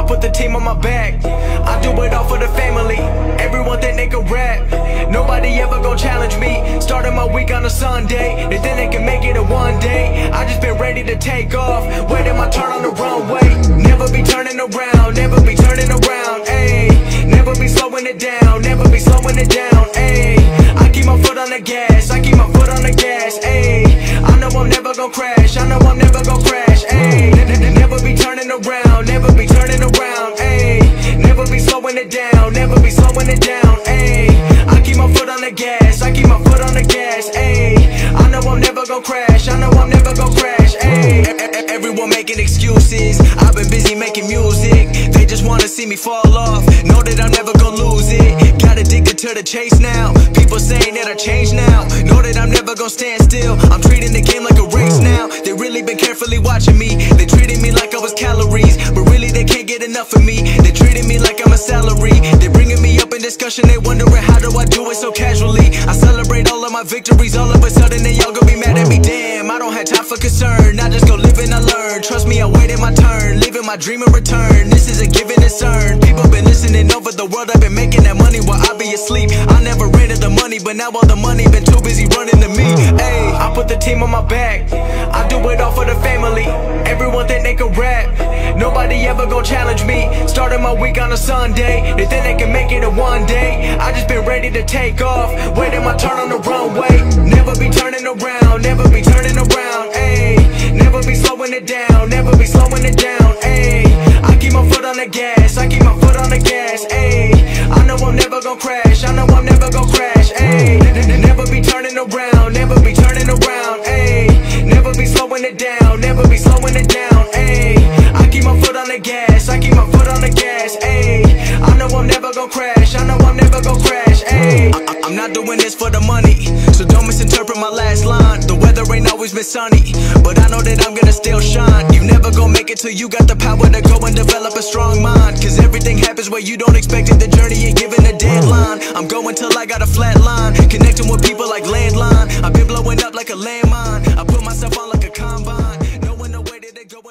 put the team on my back. I do it all for the family. Everyone think they can rap. Nobody ever gon' challenge me. Starting my week on a Sunday. They think they can make it in one day. I just been ready to take off, waiting my turn on the runway. Never be turning around, never be turning around, ayy. Never be slowing it down, never be slowing it down, ayy. I keep my foot on the gas, I keep my foot on the gas, ayy. I know I'm never gon' crash, I know I'm never gon' crash, ayy. Never be turning around, never be turning around, ayy. Never be slowing it down, never be slowing it down, ayy. I keep my foot on the gas, I keep my foot on the gas, ayy. I know I'm never gon' crash, I know I'm never gon' crash, ayy. Everyone making excuses, I've been busy making music. They just wanna see me fall off, know that I'm never gon' lose it. Got addicted to the chase now, people saying that I changed now. Know that I'm never gon' stand still, I'm treating the game like a race now. They really been carefully watching me, they treated me like I was calories. But really they can't get enough of me, they treated me like I'm a salary. They bringing me up in discussion, they wondering how do I do it so casually. I celebrate all of my victories, all of a sudden they all gon' be mad at me. Damn, I don't have time for concern, I just go live and I learn. Trust me, I waited my turn, living my dream in return. This is a given, it's earned. People been listening over the world, I've been making that money while I be asleep. I never ran to the money, but now all the money been too busy running to me. Ayy, I put the team on my back, I do it all for the family. Everyone think they can rap, nobody ever gon' challenge me. Starting my week on a Sunday, they think they can make it in one day. I just been ready to take off, waiting my turn on the runway. Never be turning around, never be turning around, ayy. Never be slowing it down, never be slowing it down, ayy. I keep my foot on the gas, I keep my foot on the gas, ayy. I know I'm never gon' crash, I know I'm never gon' crash, ayy. Never be turning around, never be turning around, ayy. Never be slowing it down, never be slowing it down, ayy. I keep my foot on the gas, I keep my foot on the gas, ayy. I know I'm never gon' crash, I know I'm never gon' crash, ayy. I'm not doing this for the money, so don't misinterpret my last line. The weather ain't always been sunny, but I know that I'm gonna still shine. You never gon' make it till you got the power to go and develop a strong mind. Cause everything happens where you don't expect it, the journey ain't given a deadline. I'm going till I got a flat line, connecting with people like landline. I've been blowing up like a landmine, I put myself on like